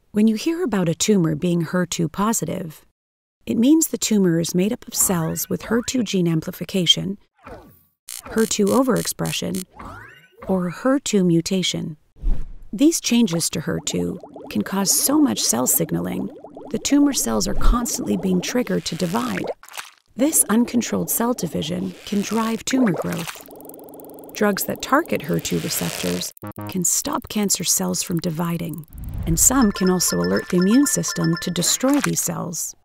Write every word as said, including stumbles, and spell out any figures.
When you hear about a tumor being H E R two positive, it means the tumor is made up of cells with H E R two gene amplification, H E R two overexpression, or H E R two mutation. These changes to H E R two can cause so much cell signaling, the tumor cells are constantly being triggered to divide. This uncontrolled cell division can drive tumor growth. Drugs that target H E R two receptors can stop cancer cells from dividing, and some can also alert the immune system to destroy these cells.